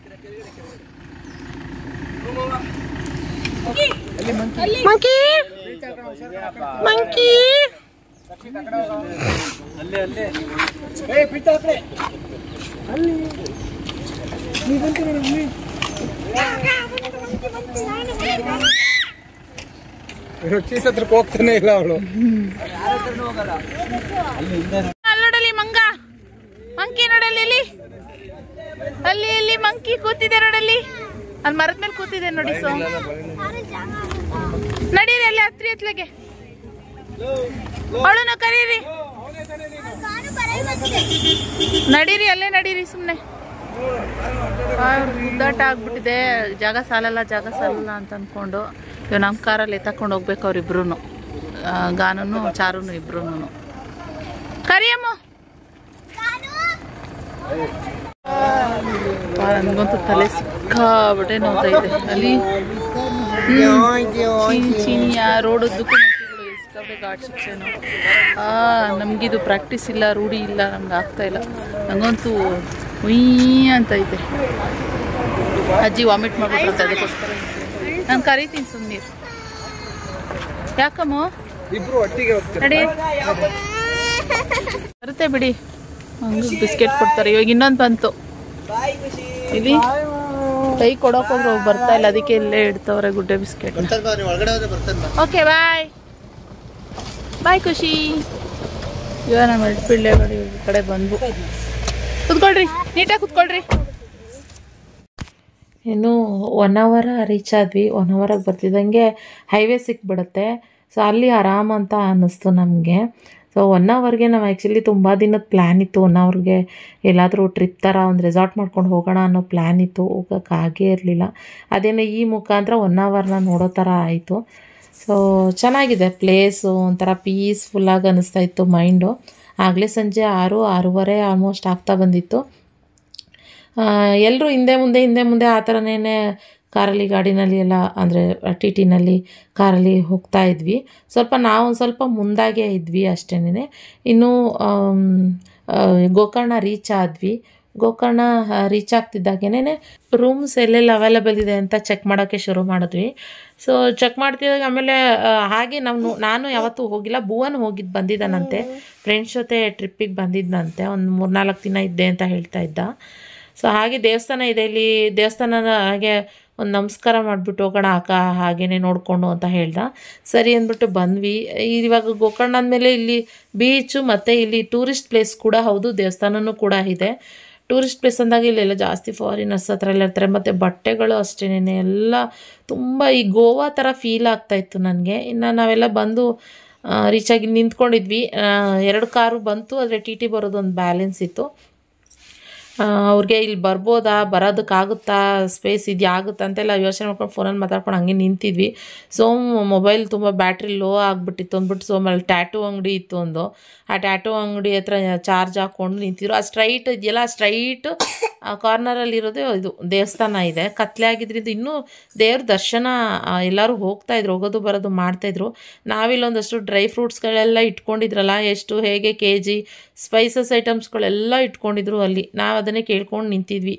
ಮಂಕಿ ಮಂಕಿ ಚೀಸ್ ಹತ್ರಕ್ಕೆ ಹೋಗ್ತಾನೆ ಇಲ್ಲ ಅವಳು. ನೋಡಲಿ ಮಂಕಿ ನೋಡಲಿ, ಅಲ್ಲಿ ಮಂಕಿ ಕೂತಿದೆ ನೋಡಲ್ಲಿ, ಅಲ್ಲಿ ಮರದ ಮೇಲೆ ಕೂತಿದೆ ನೋಡಿ. ಸೊ ನಡೀರಿ ಅಲ್ಲಿ ಹತ್ರಿ ಎತ್ಲಗೆ, ಅವಳನ್ನ ಕರೀರಿ, ನಡೀರಿ ಅಲ್ಲೇ ನಡೀರಿ ಸುಮ್ಮನೆ. ಉದ್ದಾಟ ಆಗ್ಬಿಟ್ಟಿದೆ, ಜಾಗ ಸಾಲಲ್ಲ ಅಂತ ಅಂದ್ಕೊಂಡು ಇವ್ ನಮ್ಮ ಕಾರಲ್ಲಿ ಎತ್ತಕೊಂಡು ಹೋಗ್ಬೇಕು ಅವ್ರಿಬ್ರು, ಗಾನೂ ಚಾರುನು ಇಬ್ರು. ಕರಿಯಮ್ಮ, ನನಗಂತೂ ತಲೆ ಸಿಕ್ಕಾಬಿಟ್ಟೆ ನೋಡ್ತಾ ಇದೆ. ಅಲ್ಲಿ ಚೀನಿಯ ರೋಡದ್ದಕ್ಕೂ ಸಿಕ್ಕಾಬಿಟ್ಟೆ ಘಾಟ್ ಶಿಕ್ಷಣ. ನಮಗಿದು ಪ್ರಾಕ್ಟೀಸ್ ಇಲ್ಲ, ರೂಢಿ ಇಲ್ಲ, ನಮ್ಗೆ ಆಗ್ತಾ ಇಲ್ಲ. ನನಗಂತೂ ಉಯ್ ಅಂತ ಐತೆ. ಅಜ್ಜಿ ವಾಮಿಟ್ ಮಾಡ್ಬಿಟ್ರಂತೆ, ಅದಕ್ಕೋಸ್ಕರ ನಾನು ಕರಿತೀನಿ ಸುಮ್ಮನೀರು. ಯಾಕಮ್ಮ ನಡಿ, ಬರುತ್ತೆ ಬಿಡಿ. ಹಂಗೆ ಬಿಸ್ಕೆಟ್ ಕೊಡ್ತಾರೆ. ಇವಾಗ ಇನ್ನೊಂದು ಬಂತು, ಇಲ್ಲಿ ಕೈ ಕೊಡೋಕೋದ್ರು ಬರ್ತಾ ಇಲ್ಲ, ಅದಕ್ಕೆ ಇಲ್ಲೇ ಇಡ್ತವ್ರೆ ಗುಡ್ಡೆ ಬಿಸ್ಕೆಟ್. ಓಕೆ ಬಾಯ್ ಬಾಯ್ ಖುಷಿ. ಇವಾಗ ನಮ್ಮ ಪಿಳ್ಳೆ ಕಡೆ ಬಂದ್ವು. ಕುತ್ಕೊಳ್ರಿ, ನೀಟಾಗಿ ಕುತ್ಕೊಳ್ರಿ. ಇನ್ನು 1 ಅವರ್ ರೀಚ್ ಆದ್ವಿ. 1 ಅವರಾಗಿ ಬರ್ತಿದ್ದಂಗೆ ಹೈವೇ ಸಿಕ್ಬಿಡುತ್ತೆ. ಸೊ ಅಲ್ಲಿ ಆರಾಮ ಅಂತ ಅನ್ನಿಸ್ತು ನಮಗೆ. ಸೊ 1 ಅವರ್ಗೆ ನಾವು ಆ್ಯಕ್ಚುಲಿ ತುಂಬ ದಿನದ ಪ್ಲ್ಯಾನ್ ಇತ್ತು. 1 ಅವರ್ಗೆ ಎಲ್ಲಾದರೂ ಟ್ರಿಪ್ ಥರ ಒಂದು ರೆಸಾರ್ಟ್ ಮಾಡ್ಕೊಂಡು ಹೋಗೋಣ ಅನ್ನೋ ಪ್ಲ್ಯಾನ್ ಇತ್ತು. ಹೋಗೋಕ್ಕಾಗೇ ಇರಲಿಲ್ಲ. ಅದೇನೋ ಈ ಮುಖಾಂತರ 1 ಅವರ್ನ ನೋಡೋ ಥರ ಆಯಿತು. ಸೊ ಚೆನ್ನಾಗಿದೆ ಪ್ಲೇಸು, ಒಂಥರ ಪೀಸ್ಫುಲ್ಲಾಗಿ ಅನ್ನಿಸ್ತಾ ಇತ್ತು ಮೈಂಡು. ಆಗಲೇ ಸಂಜೆ 6-6:30 ಆಲ್ಮೋಸ್ಟ್ ಆಗ್ತಾ ಬಂದಿತ್ತು. ಎಲ್ಲರೂ ಹಿಂದೆ ಮುಂದೆ ಆ ಥರನೇ ಕಾರಲ್ಲಿ ಗಾಡಿನಲ್ಲಿ ಎಲ್ಲ ಅಂದರೆ ಟಿನಲ್ಲಿ ಕಾರಲ್ಲಿ ಹೋಗ್ತಾ ಇದ್ವಿ. ನಾವು ಸ್ವಲ್ಪ ಮುಂದಾಗೆ ಇದ್ವಿ ಅಷ್ಟೇನೆ. ಇನ್ನು ಗೋಕರ್ಣ ರೀಚ್ ಆದ್ವಿ. ಗೋಕರ್ಣ ರೀಚ್ ಆಗ್ತಿದ್ದಾಗೇನೆ ರೂಮ್ಸ್ ಎಲ್ಲೆಲ್ಲಿ ಅವೈಲೇಬಲ್ ಇದೆ ಅಂತ ಚೆಕ್ ಮಾಡೋಕ್ಕೆ ಶುರು ಮಾಡಿದ್ವಿ. ಸೊ ಚೆಕ್ ಮಾಡ್ತಿದ್ದಾಗ ಆಮೇಲೆ ಹಾಗೆ ನಾನು ಯಾವತ್ತೂ ಹೋಗಿಲ್ಲ. ಭುವನ್ ಬಂದಿದ್ದಾನಂತೆ, ಫ್ರೆಂಡ್ಸ್ ಜೊತೆ ಟ್ರಿಪ್ಪಿಗೆ ಬಂದಿದ್ದಂತೆ. ಒಂದು 3-4 ದಿನ ಇದ್ದೆ ಅಂತ ಹೇಳ್ತಾ ಇದ್ದ. ಸೊ ಹಾಗೆ ದೇವಸ್ಥಾನ ಇದೆ ಇಲ್ಲಿ, ದೇವಸ್ಥಾನನ ಹಾಗೆ ಒಂದು ನಮಸ್ಕಾರ ಮಾಡಿಬಿಟ್ಟು ಹೋಗೋಣ ಅಕ್ಕ ಹಾಗೇ ನೋಡಿಕೊಂಡು ಅಂತ ಹೇಳ್ದ. ಸರಿ ಅಂದ್ಬಿಟ್ಟು ಬಂದ್ವಿ. ಇವಾಗ ಗೋಕರ್ಣ ಅಂದಮೇಲೆ ಇಲ್ಲಿ ಬೀಚು ಮತ್ತು ಇಲ್ಲಿ ಟೂರಿಸ್ಟ್ ಪ್ಲೇಸ್ ಕೂಡ ಹೌದು, ದೇವಸ್ಥಾನವೂ ಕೂಡ ಇದೆ. ಟೂರಿಸ್ಟ್ ಪ್ಲೇಸ್ ಅಂದಾಗ ಇಲ್ಲೆಲ್ಲ ಜಾಸ್ತಿ ಫಾರಿನರ್ಸ್ ಹತ್ರ ಎಲ್ಲ ಇರ್ತಾರೆ. ಮತ್ತು ಬಟ್ಟೆಗಳು ಅಷ್ಟೇನೆ ಎಲ್ಲ ತುಂಬ ಈ ಗೋವಾ ಥರ ಫೀಲ್ ಆಗ್ತಾಯಿತ್ತು ನನಗೆ. ಇನ್ನು ನಾವೆಲ್ಲ ಬಂದು ರೀಚಾಗಿ ನಿಂತ್ಕೊಂಡಿದ್ವಿ. 2 ಕಾರು ಬಂತು, ಆದರೆ ಟಿ ಬರೋದೊಂದು ಬ್ಯಾಲೆನ್ಸ್ ಇತ್ತು. ಅವ್ರಿಗೆ ಇಲ್ಲಿ ಬರ್ಬೋದಾ, ಬರೋದಕ್ಕಾಗುತ್ತಾ, ಸ್ಪೇಸ್ ಆಗುತ್ತಾ ಅಂತೆಲ್ಲ ಯೋಚನೆ ಮಾಡ್ಕೊಂಡು ಫೋನಲ್ಲಿ ಮಾತಾಡ್ಕೊಂಡು ಹಂಗೆ ನಿಂತಿದ್ವಿ. ಮೊಬೈಲ್ ತುಂಬ ಬ್ಯಾಟ್ರಿ ಲೋ ಆಗಿಬಿಟ್ಟಿತ್ತು ಅಂದ್ಬಿಟ್ಟು ಅಲ್ಲಿ ಟ್ಯಾಟೂ ಅಂಗಡಿ ಇತ್ತು ಒಂದು. ಆ ಟ್ಯಾಟೂ ಅಂಗಡಿ ಹತ್ರ ಚಾರ್ಜ್ ಹಾಕ್ಕೊಂಡು ನಿಂತಿದ್ರು. ಆ ಸ್ಟ್ರೈಟ್ ಇದೆಯಲ್ಲ, ಸ್ಟ್ರೈಟ್ ಕಾರ್ನರಲ್ಲಿರೋದು ಇದು ದೇವಸ್ಥಾನ ಇದೆ. ಕತ್ಲೆ ಆಗಿದ್ರಿಂದ ಇನ್ನೂ ದೇವ್ರ ದರ್ಶನ ಎಲ್ಲರೂ ಹೋಗ್ತಾಯಿದ್ರು, ಹೋಗೋದು ಬರೋದು ಮಾಡ್ತಾಯಿದ್ರು. ನಾವಿಲ್ಲೊಂದಷ್ಟು ಡ್ರೈ ಫ್ರೂಟ್ಸ್ಗಳೆಲ್ಲ ಇಟ್ಕೊಂಡಿದ್ರಲ್ಲ, ಎಷ್ಟು ಹೇಗೆ kg ಸ್ಪೈಸಸ್ ಐಟಮ್ಸ್ಗಳೆಲ್ಲ ಇಟ್ಕೊಂಡಿದ್ರು ಅಲ್ಲಿ. ನಾವು ಅದನ್ನೇ ಕೇಳ್ಕೊಂಡು ನಿಂತಿದ್ವಿ.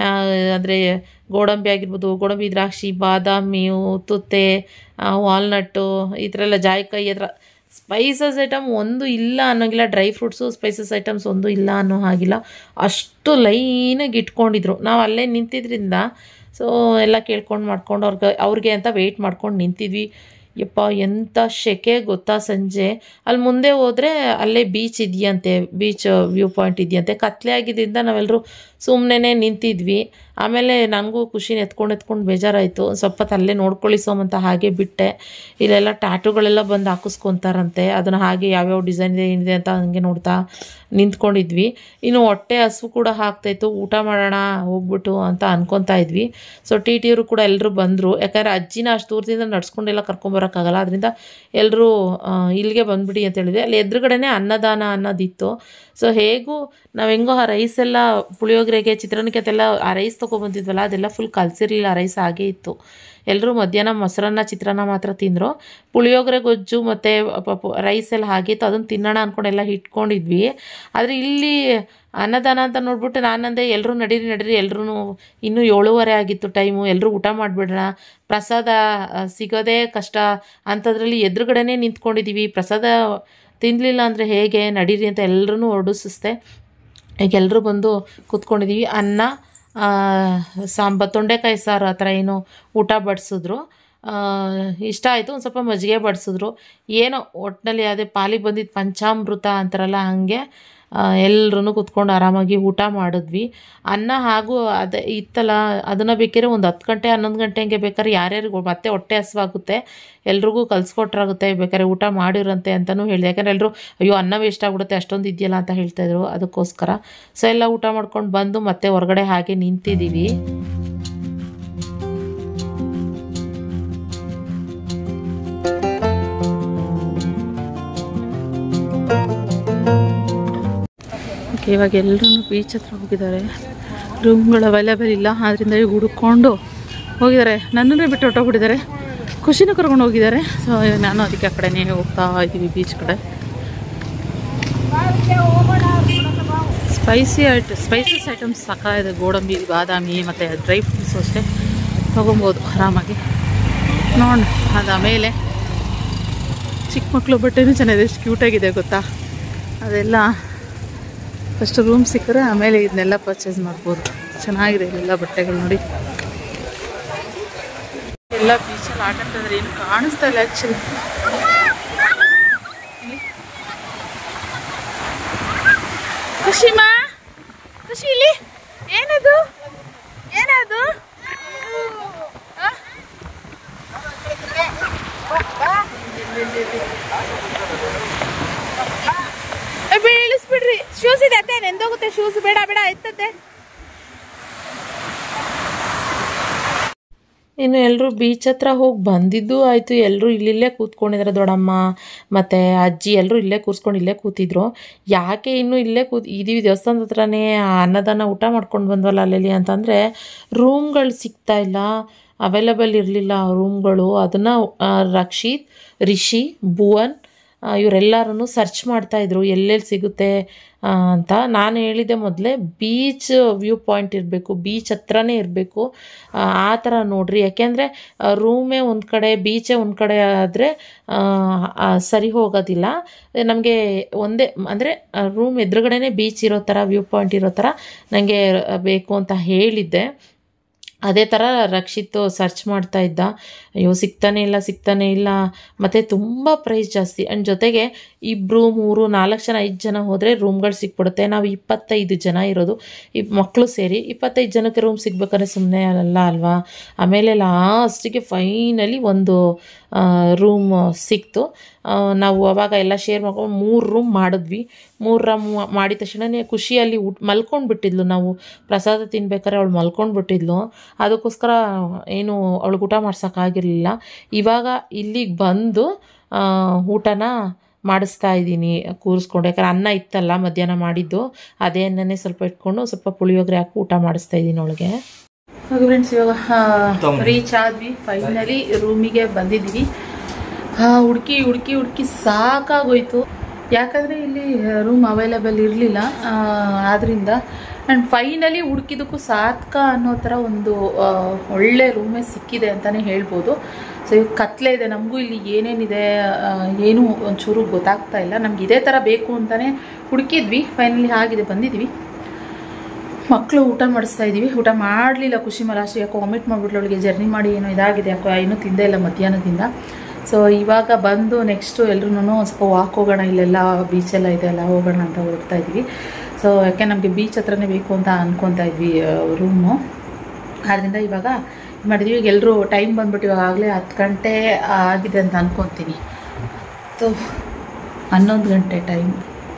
ಅಂದರೆ ಗೋಡಂಬಿ ಆಗಿರ್ಬೋದು, ಗೋಡಂಬಿ, ದ್ರಾಕ್ಷಿ, ಬಾದಾಮಿ, ತುತ್ತೆ, ವಾಲ್ನಟ್ಟು, ಈ ಥರ ಎಲ್ಲ ಜಾಯಿಕಾಯಿ, ಈ ಥರ ಸ್ಪೈಸಸ್ ಐಟಮ್ ಒಂದು ಇಲ್ಲ ಅನ್ನೋಂಗಿಲ್ಲ. ಡ್ರೈ ಫ್ರೂಟ್ಸು ಸ್ಪೈಸಸ್ ಐಟಮ್ಸ್ ಒಂದು ಇಲ್ಲ ಅನ್ನೋ ಹಾಗಿಲ್ಲ, ಅಷ್ಟು ಲೈನಾಗಿ ಇಟ್ಕೊಂಡಿದ್ರು. ನಾವು ಅಲ್ಲೇ ನಿಂತಿದ್ರಿಂದ ಸೊ ಎಲ್ಲ ಕೇಳ್ಕೊಂಡು ಮಾಡ್ಕೊಂಡು ಅವ್ರಿಗೆ ಅಂತ ವೆಯ್ಟ್ ಮಾಡ್ಕೊಂಡು ನಿಂತಿದ್ವಿ. ಯಪ್ಪ ಎಂಥ ಸೆಕೆ ಗೊತ್ತಾ ಸಂಜೆ. ಅಲ್ಲಿ ಮುಂದೆ ಹೋದರೆ ಅಲ್ಲೇ ಬೀಚ್ ಇದೆಯಂತೆ, ಬೀಚ್ ವ್ಯೂ ಪಾಯಿಂಟ್ ಇದೆಯಂತೆ. ಕತ್ಲೆ ಆಗಿದ್ದರಿಂದ ನಾವೆಲ್ಲರೂ ಸುಮ್ಮನೆ ನಿಂತಿದ್ವಿ. ಆಮೇಲೆ ನನಗೂ ಖುಷಿನ ಎತ್ಕೊಂಡು ಬೇಜಾರಾಯಿತು. ಸ್ವಲ್ಪ ಹೊತ್ತು ಅಲ್ಲೇ ನೋಡ್ಕೊಳ್ಳಿ ಸೋಮಂತ ಹಾಗೆ ಬಿಟ್ಟೆ. ಇಲ್ಲೆಲ್ಲ ಟ್ಯಾಟೂಗಳೆಲ್ಲ ಬಂದು ಹಾಕಿಸ್ಕೊತಾರಂತೆ. ಅದನ್ನು ಹಾಗೆ ಯಾವ್ಯಾವ ಡಿಸೈನ್ ಏನಿದೆ ಅಂತ ಹಂಗೆ ನೋಡ್ತಾ ನಿಂತ್ಕೊಂಡಿದ್ವಿ. ಇನ್ನು ಹೊಟ್ಟೆ ಹಸು ಕೂಡ ಆಗ್ತಾಯಿತ್ತು, ಊಟ ಮಾಡೋಣ ಹೋಗ್ಬಿಟ್ಟು ಅಂತ ಅನ್ಕೊತಾ ಇದ್ವಿ. ಸೊ ಟಿಯವರು ಕೂಡ ಎಲ್ಲರೂ ಬಂದರು. ಯಾಕಂದರೆ ಅಜ್ಜಿನ ಅಷ್ಟು ದೂರದಿಂದ ನಡ್ಸ್ಕೊಂಡೆಲ್ಲ ಕರ್ಕೊಂಬರೋಕ್ಕಾಗಲ್ಲ, ಅದರಿಂದ ಎಲ್ಲರೂ ಇಲ್ಲಿಗೆ ಬಂದುಬಿಡಿ ಅಂತ ಹೇಳಿದ್ವಿ. ಅಲ್ಲಿ ಎದುರುಗಡೆನೇ ಅನ್ನದಾನ ಅನ್ನೋದಿತ್ತು. ಸೊ ಹೇಗೂ ನಾವು ಹೆಂಗೋ ಆ ರೈಸೆಲ್ಲ ಪುಳಿಯೋಗರೆಗೆ ಚಿತ್ರಾನ್ನಕ್ಕೆ ಅಂತೆಲ್ಲ ಆ ರೈಸ್ ತೊಗೊಬಂದಿದ್ವಲ್ಲ, ಅದೆಲ್ಲ ಫುಲ್ ಕಲಸಿರಲಿಲ್ಲ, ರೈಸ್ ಹಾಗೇ ಇತ್ತು. ಎಲ್ಲರೂ ಮಧ್ಯಾಹ್ನ ಮೊಸರನ್ನ ಚಿತ್ರಾನ್ನ ಮಾತ್ರ ತಿಂದರು. ಪುಳಿಯೋಗರೆ ಗೊಜ್ಜು ಮತ್ತು ರೈಸೆಲ್ಲ ಹಾಗಿತ್ತು, ಅದನ್ನು ತಿನ್ನೋಣ ಅಂದ್ಕೊಂಡೆಲ್ಲ ಇಟ್ಕೊಂಡಿದ್ವಿ. ಆದರೆ ಇಲ್ಲಿ ಅನ್ನದಾನ ಅಂತ ನೋಡ್ಬಿಟ್ಟು ನಾನಂದೆ ಎಲ್ಲರೂ ನಡೀರಿ ಎಲ್ಲರೂ, ಇನ್ನೂ 7:30 ಆಗಿತ್ತು ಟೈಮು, ಎಲ್ಲರೂ ಊಟ ಮಾಡಿಬಿಡೋಣ, ಪ್ರಸಾದ ಸಿಗೋದೇ ಕಷ್ಟ ಅಂಥದ್ರಲ್ಲಿ ಎದುರುಗಡೆನೇ ನಿಂತ್ಕೊಂಡಿದ್ದೀವಿ. ಪ್ರಸಾದ ತಿನ್ನಲಿಲ್ಲ ಅಂದರೆ ಹೇಗೆ, ನಡೀರಿ ಅಂತ ಎಲ್ಲರೂ ಹೊರಡಿಸಿಸ್ದೆ. ಈಗ ಎಲ್ಲರೂ ಬಂದು ಕೂತ್ಕೊಂಡಿದ್ದೀವಿ. ಅನ್ನ, ತೊಂಡೆಕಾಯಿ ಸಾರು ಆ ಥರ ಏನೋ ಊಟ ಬಡಿಸಿದ್ರು. ಇಷ್ಟ ಆಯಿತು. ಒಂದು ಸ್ವಲ್ಪ ಮಜ್ಜಿಗೆ ಬಡಿಸಿದ್ರು. ಏನೋ ಒಟ್ಟಿನಲ್ಲಿ ಅದೇ ಪಾಲಿಗೆ ಬಂದಿದ್ದು ಪಂಚಾಮೃತ ಅಂತಾರಲ್ಲ ಹಾಗೆ ಎಲ್ಲರೂ ಕೂತ್ಕೊಂಡು ಆರಾಮಾಗಿ ಊಟ ಮಾಡಿದ್ವಿ. ಅನ್ನ ಹಾಗೂ ಅದೇ ಇತ್ತಲ್ಲ, ಅದನ್ನು ಬೇಕಾದ್ರೆ ಒಂದು 10 ಗಂಟೆ 11 ಗಂಟೆ ಹಂಗೆ ಬೇಕಾದ್ರೆ ಯಾರ್ಯಾರಿಗೂ ಮತ್ತೆ ಹೊಟ್ಟೆ ಹಸಿವಾಗುತ್ತೆ, ಎಲ್ರಿಗೂ ಕಲಿಸ್ಕೊಟ್ರಾಗುತ್ತೆ, ಬೇಕಾದ್ರೆ ಊಟ ಮಾಡಿರಂತೆ ಅಂತಲೂ ಹೇಳಿದೆ. ಯಾಕಂದರೆ ಎಲ್ಲರೂ ಅಯ್ಯೋ ಅನ್ನ ವೇಸ್ಟ್ ಆಗಿಬಿಡುತ್ತೆ ಅಷ್ಟೊಂದು ಇದೆಯಲ್ಲ ಅಂತ ಹೇಳ್ತಾಯಿದ್ರು, ಅದಕ್ಕೋಸ್ಕರ. ಸೊ ಎಲ್ಲ ಊಟ ಮಾಡ್ಕೊಂಡು ಬಂದು ಮತ್ತೆ ಹೊರಗಡೆ ಹಾಗೆ ನಿಂತಿದ್ದೀವಿ. ಇವಾಗ ಎಲ್ಲರೂ ಬೀಚ್ ಹತ್ರ ಹೋಗಿದ್ದಾರೆ. ರೂಮ್ಗಳು ಅವೈಲೇಬಲ್ ಇಲ್ಲ, ಆದ್ದರಿಂದ ಈಗ ಹುಡುಕೊಂಡು ಹೋಗಿದ್ದಾರೆ. ನನ್ನನ್ನೇ ಬಿಟ್ಟು ಹೊಟ್ಟೋಗ್ಬಿಟ್ಟಿದ್ದಾರೆ. ಖುಷಿನೂ ಕರ್ಕೊಂಡು ಹೋಗಿದ್ದಾರೆ. ಸೊ ನಾನು ಅದಕ್ಕೆ ಆ ಕಡೆನೇ ಹೋಗ್ತಾ ಇದ್ದೀವಿ, ಬೀಚ್ ಕಡೆ. ಸ್ಪೈಸಸ್ ಐಟಮ್ಸ್ ಸಾಕಾಗಿದೆ. ಗೋಡಂಬಿ, ಬಾದಾಮಿ ಮತ್ತು ಡ್ರೈ ಫ್ರೂಟ್ಸು ಅಷ್ಟೇ ತೊಗೊಬೋದು ಆರಾಮಾಗಿ. ನೋಡೋಣ. ಅದಾದಮೇಲೆ ಚಿಕ್ಕ ಮಕ್ಕಳು ಬಟ್ಟೆನೂ ಚೆನ್ನಾಗಿದೆ, ಎಷ್ಟು ಕ್ಯೂಟಾಗಿದೆ ಗೊತ್ತಾ. ಅದೆಲ್ಲ ಫಸ್ಟು ರೂಮ್ ಸಿಕ್ಕರೆ ಆಮೇಲೆ ಇದನ್ನೆಲ್ಲ ಪರ್ಚೇಸ್ ಮಾಡ್ಬೋದು. ಚೆನ್ನಾಗಿದೆ ಇಲ್ಲೆಲ್ಲ ಬಟ್ಟೆಗಳು ನೋಡಿ. ಎಲ್ಲ ಬೀಚಲ್ಲಿ ಆಟ ಆಡ್ತಿದ್ರೆ ಏನು ಕಾಣಿಸ್ತಾ ಇಲ್ಲ ಆ್ಯಕ್ಚುಲಿ. ಖುಷಿಮಾ ಇಳಿಸ್ಬಿಡ್ರಿ. ಶೂಸ್ ಇದೆ ಅತ್ತೆ, ನೆಂದೋಗುತ್ತೆ ಶೂಸ್. ಬೇಡ ಬೇಡ ಎತ್ತತ್ತೆ. ಇನ್ನು ಎಲ್ಲರೂ ಬೀಚ್ ಹತ್ರ ಹೋಗಿ ಬಂದಿದ್ದು ಆಯಿತು. ಎಲ್ಲರೂ ಇಲ್ಲೇ ಕೂತ್ಕೊಂಡಿದ್ದಾರೆ. ದೊಡ್ಡಮ್ಮ ಮತ್ತು ಅಜ್ಜಿ ಎಲ್ಲರೂ ಇಲ್ಲೇ ಕೂರಿಸ್ಕೊಂಡು ಇಲ್ಲೇ ಕೂತಿದ್ರು. ಯಾಕೆ ಇನ್ನೂ ಇಲ್ಲೇ ಇದೀವಿ ದೇವಸ್ಥಾನದ ಹತ್ರನೇ ಅನ್ನದಾನ ಊಟ ಮಾಡ್ಕೊಂಡು ಬಂದ್ವಲ್ಲ ಅಲ್ಲಿ ಅಂತಂದರೆ ರೂಮ್ಗಳು ಸಿಗ್ತಾಯಿಲ್ಲ, ಅವೈಲಬಲ್ ಇರಲಿಲ್ಲ ರೂಮ್ಗಳು. ಅದನ್ನು ರಕ್ಷಿತ್, ರಿಷಿ, ಭುವನ್ ಇವರೆಲ್ಲರೂ ಸರ್ಚ್ ಮಾಡ್ತಾಯಿದ್ರು ಎಲ್ಲೆಲ್ಲಿ ಸಿಗುತ್ತೆ ಅಂತ. ನಾನು ಹೇಳಿದೆ ಮೊದಲೇ ಬೀಚ್ ವ್ಯೂ ಪಾಯಿಂಟ್ ಇರಬೇಕು, ಬೀಚ್ ಹತ್ರನೇ ಇರಬೇಕು, ಆ ಥರ ನೋಡಿರಿ. ಯಾಕೆಂದರೆ ರೂಮೇ ಒಂದು ಕಡೆ ಬೀಚೇ ಒಂದು ಕಡೆ ಆದರೆ ಸರಿ ಹೋಗೋದಿಲ್ಲ. ನಮಗೆ ಒಂದೇ ಅಂದರೆ ರೂಮ್ ಎದುರುಗಡೆನೇ ಬೀಚ್ ಇರೋ ಥರ ವ್ಯೂ ಪಾಯಿಂಟ್ ಇರೋ ಥರ ನನಗೆ ಬೇಕು ಅಂತ ಹೇಳಿದ್ದೆ. ಅದೇ ಥರ ರಕ್ಷಿತ್ ಸರ್ಚ್ ಮಾಡ್ತಾ ಇದ್ದ. ಅಯ್ಯೋ ಸಿಗ್ತಾನೆ ಇಲ್ಲ. ಮತ್ತು ತುಂಬ ಪ್ರೈಸ್ ಜಾಸ್ತಿ. ಆ್ಯಂಡ್ ಜೊತೆಗೆ 2, 3, 4 ಜನ 5 ಜನ ಹೋದರೆ ರೂಮ್ಗಳು ಸಿಕ್ಬಿಡುತ್ತೆ. ನಾವು 25 ಜನ ಇರೋದು, ಈ ಮಕ್ಕಳು ಸೇರಿ 25 ಜನಕ್ಕೆ ರೂಮ್ ಸಿಗ್ಬೇಕಾದ್ರೆ ಸುಮ್ಮನೆ ಅಲ್ವಾ. ಆಮೇಲೆ ಲಾಸ್ಟಿಗೆ ಫೈನಲಿ ಒಂದು ರೂಮ್ ಸಿಕ್ತು. ನಾವು ಅವಾಗ ಎಲ್ಲ ಶೇರ್ ಮಾಡ್ಕೊಂಡು 3 ರೂಮ್ ಮಾಡಿದ್ವಿ. 3 ರೂಮ್ ಮಾಡಿದ ತಕ್ಷಣವೇ ಖುಷಿಯಲ್ಲಿ ಮಲ್ಕೊಂಡ್ಬಿಟ್ಟಿದ್ಲು. ನಾವು ಪ್ರಸಾದ ತಿನ್ಬೇಕಾದ್ರೆ ಅವಳು ಮಲ್ಕೊಂಡ್ಬಿಟ್ಟಿದ್ಲು. ಅದಕ್ಕೋಸ್ಕರ ಏನು ಅವಳಿಗೆ ಊಟ ಮಾಡ್ಸೋಕ್ಕಾಗಿರಲಿಲ್ಲ. ಇವಾಗ ಇಲ್ಲಿಗೆ ಬಂದು ಊಟನ ಮಾಡಿಸ್ತಾ ಇದ್ದೀನಿ ಕೂರಿಸ್ಕೊಂಡು. ಯಾಕಂದ್ರೆ ಅನ್ನ ಇತ್ತಲ್ಲ ಮಧ್ಯಾಹ್ನ ಮಾಡಿದ್ದು, ಅದೇ ಅನ್ನನೇ ಸ್ವಲ್ಪ ಇಟ್ಕೊಂಡು ಸ್ವಲ್ಪ ಪುಳಿಯೋಗರೆ ಹಾಕಿ ಊಟ ಮಾಡಿಸ್ತಾ ಇದ್ದೀನಿ ಅವಳಿಗೆ. ಹಾಗೆ ಫ್ರೆಂಡ್ಸ್, ಇವಾಗ ರೀಚ್ ಆದ್ವಿ. ಫೈನಲಿ ರೂಮಿಗೆ ಬಂದಿದ್ವಿ. ಹುಡುಕಿ ಸಾಕಾಗೋಯ್ತು. ಯಾಕಂದರೆ ಇಲ್ಲಿ ರೂಮ್ ಅವೈಲೇಬಲ್ ಇರಲಿಲ್ಲ. ಆದ್ದರಿಂದ ಆ್ಯಂಡ್ ಫೈನಲಿ ಹುಡುಕಿದಕ್ಕೂ ಸಾರ್ಥಕ ಅನ್ನೋ ಥರ ಒಂದು ಒಳ್ಳೆ ರೂಮೇ ಸಿಕ್ಕಿದೆ ಅಂತಲೇ ಹೇಳ್ಬೋದು. ಸೊ ಇವಾಗ ಕತ್ಲೆ ಇದೆ. ನಮಗೂ ಇಲ್ಲಿ ಏನೇನಿದೆ ಏನೂ ಒಂಚೂರು ಗೊತ್ತಾಗ್ತಾ ಇಲ್ಲ. ನಮ್ಗೆ ಇದೇ ಥರ ಬೇಕು ಅಂತಲೇ ಹುಡುಕಿದ್ವಿ. ಫೈನಲಿ ಆಗಿದೆ, ಬಂದಿದ್ವಿ. ಮಕ್ಕಳು ಊಟ ಮಾಡಿಸ್ತಾ ಇದ್ದೀವಿ. ಊಟ ಮಾಡಲಿಲ್ಲ ಖುಷಿ ಲಾಸ್ಟ್. ಯಾಕೋ ವಾಮಿಟ್ ಮಾಡಿಬಿಟ್ಲು ಅವಳಿಗೆ. ಜರ್ನಿ ಮಾಡಿ ಏನೋ ಇದಾಗಿದೆ, ಯಾಕೋ ಇನ್ನೂ ತಿಂದೇ ಇಲ್ಲ ಮಧ್ಯಾಹ್ನದಿಂದ. ಸೊ ಇವಾಗ ಬಂದು ನೆಕ್ಸ್ಟು ಎಲ್ಲರೂ ಸ್ವಲ್ಪ ವಾಕ್ ಹೋಗೋಣ, ಇಲ್ಲೆಲ್ಲ ಬೀಚೆಲ್ಲ ಇದೆ ಅಲ್ಲ ಹೋಗೋಣ ಅಂತ ಹೋಗ್ತಾ ಇದ್ವಿ. ಸೊ ಯಾಕೆ ನಮಗೆ ಬೀಚ್ ಹತ್ರನೇ ಬೇಕು ಅಂತ ಅಂದ್ಕೊತಾ ಇದ್ವಿ ರೂಮು. ಆದ್ದರಿಂದ ಇವಾಗ ಮಾಡಿದ್ವಿ. ಈಗ ಎಲ್ಲರೂ ಟೈಮ್ ಬಂದ್ಬಿಟ್ಟು ಇವಾಗ ಆಗಲೇ 10 ಗಂಟೆ ಆಗಿದೆ ಅಂತ ಅಂದ್ಕೊತೀನಿ. ಸೊ 11 ಗಂಟೆ ಟೈಮ್,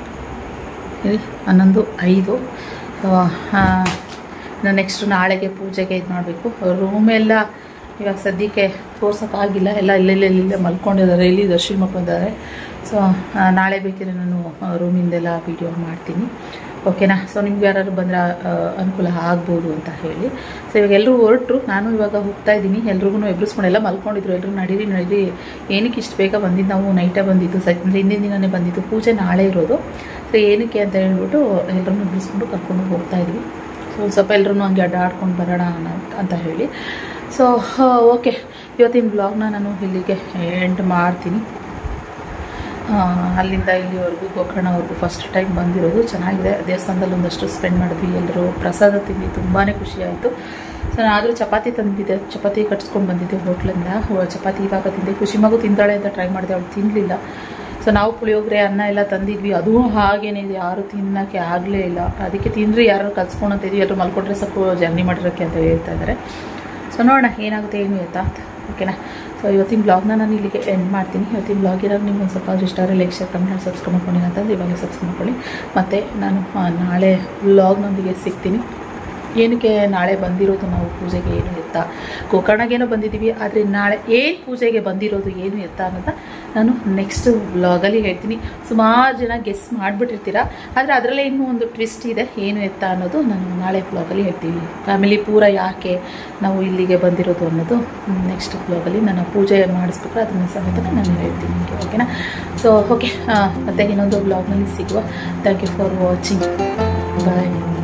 11:05. ಸೊ ನೆಕ್ಸ್ಟು ನಾಳೆಗೆ ಪೂಜೆಗೆ ಇದು ಮಾಡಬೇಕು. ರೂಮೆಲ್ಲ ಇವಾಗ ಸದ್ಯಕ್ಕೆ ತೋರ್ಸೋಕ್ಕಾಗಿಲ್ಲ. ಎಲ್ಲ ಇಲ್ಲೇ ಮಲ್ಕೊಂಡಿದ್ದಾರೆ, ಇಲ್ಲಿ ದರ್ಶನ ಮಾಡ್ಕೊಂಡಿದ್ದಾರೆ. ಸೊ ನಾಳೆ ಬೇಕಿದ್ರೆ ನಾನು ರೂಮಿಂದೆಲ್ಲ ವೀಡಿಯೋ ಮಾಡ್ತೀನಿ, ಓಕೆನಾ. ಸೊ ನಿಮ್ಗೆ ಯಾರು ಬಂದರೆ ಅನುಕೂಲ ಆಗ್ಬೋದು ಅಂತ ಹೇಳಿ. ಸೊ ಇವಾಗ ಎಲ್ಲರೂ ಹೊರಟರು. ನಾನು ಇವಾಗ ಹೋಗ್ತಾ ಇದ್ದೀನಿ. ಎಲ್ರಿಗೂ ಎಬ್ಬಿಸ್ಕೊಂಡು ಎಲ್ಲ ಮಲ್ಕೊಂಡಿದ್ರು. ಎಲ್ಲರೂ ನಡೀರಿ ಏನಕ್ಕೆ ಇಷ್ಟು ಬೇಗ ಬಂದಿದ್ದು, ನಾವು ನೈಟೇ ಬಂದಿದ್ದು, ಹಿಂದಿನ ದಿನವೇ ಬಂದಿದ್ದು, ಪೂಜೆ ನಾಳೆ ಇರೋದು. ಸೊ ಏನಕ್ಕೆ ಅಂತ ಹೇಳ್ಬಿಟ್ಟು ಎಲ್ಲರೂ ಎಬ್ಬಿಸ್ಕೊಂಡು ಕರ್ಕೊಂಡು ಹೋಗ್ತಾ ಇದ್ವಿ. ಸೊ ಸ್ವಲ್ಪ ಎಲ್ಲರೂ ಹಂಗೆ ಅಡ್ಡಾಡ್ಕೊಂಡು ಬರೋಣ ಅಂತ ಹೇಳಿ. ಸೊ ಓಕೆ, ಇವತ್ತಿನ ಬ್ಲಾಗ್ನ ನಾನು ಇಲ್ಲಿಗೆ ಎಂಡ್ ಮಾಡ್ತೀನಿ. ಅಲ್ಲಿಂದ ಇಲ್ಲಿವರೆಗೂ ಗೋಕರ್ಣವರೆಗೂ ಫಸ್ಟ್ ಟೈಮ್ ಬಂದಿರೋದು. ಚೆನ್ನಾಗಿದೆ. ದೇವಸ್ಥಾನದಲ್ಲಿ ಒಂದಷ್ಟು ಸ್ಪೆಂಡ್ ಮಾಡಿದ್ವಿ. ಎಲ್ಲರೂ ಪ್ರಸಾದ ತಿಂದು ತುಂಬಾ ಖುಷಿಯಾಯಿತು. ಸೊ ಆದರೂ ಚಪಾತಿ ತಂದಿದ್ದೆ, ಚಪಾತಿ ಕಟ್ಸ್ಕೊಂಡು ಬಂದಿದ್ದೆ ಹೋಟ್ಲಿಂದ. ಚಪಾತಿ ಇವಾಗ ತಿಂದೆ. ಖುಷಿ ಮಗು ತಿಂದಾಳೆ ಅಂತ ಟ್ರೈ ಮಾಡಿದೆ, ಅವಳು ತಿನ್ನಲಿಲ್ಲ. ಸೊ ನಾವು ಪುಳಿಯೋಗರೆ ಅನ್ನ ಎಲ್ಲ ತಂದಿದ್ವಿ, ಅದು ಹಾಗೇನೆ ಇದೆ, ಯಾರು ತಿನ್ನೋಕ್ಕೆ ಆಗಲೇ ಇಲ್ಲ. ಅದಕ್ಕೆ ತಿಂದ್ರಿ ಯಾರು ಕಲ್ಸ್ಕೊಂಡು ಅಂತ ಇದ್ವಿ. ಎಲ್ಲರೂ ಮಲ್ಕೊಂಡ್ರೆ ಸ್ವಲ್ಪ ಜರ್ನಿ ಮಾಡಿರೋಕ್ಕೆ ಅಂತ ಹೇಳ್ತಾ ಇದ್ದಾರೆ. ಸೊ ನೋಡೋಣ ಏನಾಗುತ್ತೆ ಏನು ಇತ್ತಾ, ಓಕೆನಾ. ಸೊ ಇವತ್ತಿನ ಬ್ಲಾಗ್ನ ನಾನು ಇಲ್ಲಿಗೆ ಎಂಡ್ ಮಾಡ್ತೀನಿ. ಇವತ್ತಿನ ಬ್ಲಾಗ್ ಇರೋದು ನಿಮ್ಗೆ ಒಂದು ಸ್ವಲ್ಪ ಇಷ್ಟ ಆದರೆ ಲೈಕ್, ಶೇರ್, ಕಮೆಂಟ್, ಸಬ್ಸ್ಕ್ರೈಬ್ ಮಾಡ್ಕೊಂಡು ಅಂತಂದ್ರೆ ಇವಾಗಲೇ ಸಬ್ಸ್ಕ್ರೈಬ್ ಮಾಡ್ಕೊಳ್ಳಿ. ಮತ್ತು ನಾನು ನಾಳೆ ಬ್ಲಾಗ್ನೊಂದಿಗೆ ಸಿಗ್ತೀನಿ. ಏನಕ್ಕೆ ನಾಳೆ ಬಂದಿರೋದು ನಾವು ಪೂಜೆಗೆ ಏನು ಎತ್ತ, ಗೋಕರ್ಣಗೇನೋ ಬಂದಿದ್ದೀವಿ, ಆದರೆ ನಾಳೆ ಏನು ಪೂಜೆಗೆ ಬಂದಿರೋದು ಏನು ಎತ್ತ ಅನ್ನೋದ ನಾನು ನೆಕ್ಸ್ಟ್ ವ್ಲಾಗಲ್ಲಿ ಹೇಳ್ತೀನಿ. ಸುಮಾರು ಜನ ಗೆಸ್ ಮಾಡಿಬಿಟ್ಟಿರ್ತೀರ, ಆದರೆ ಅದರಲ್ಲೇ ಇನ್ನೂ ಒಂದು ಟ್ವಿಸ್ಟ್ ಇದೆ, ಏನು ಎತ್ತ ಅನ್ನೋದು ನಾನು ನಾಳೆ ವ್ಲಾಗಲ್ಲಿ ಹೇಳ್ತೀನಿ. ಫ್ಯಾಮಿಲಿ ಪೂರ ಯಾಕೆ ನಾವು ಇಲ್ಲಿಗೆ ಬಂದಿರೋದು ಅನ್ನೋದು ನೆಕ್ಸ್ಟ್ ವ್ಲಾಗಲ್ಲಿ ನಾನು ಪೂಜೆ ಮಾಡಿಸ್ಬೇಕಾದ್ರೆ ಅದನ್ನು ಸಮೇತ ನಾನು ಹೇಳ್ತೀನಿ ನಿಮಗೆ, ಓಕೆನಾ. ಸೊ ಓಕೆ, ಮತ್ತು ಇನ್ನೊಂದು ವ್ಲಾಗ್ನಲ್ಲಿ ಸಿಗುವ. Thank you for watching. Bye.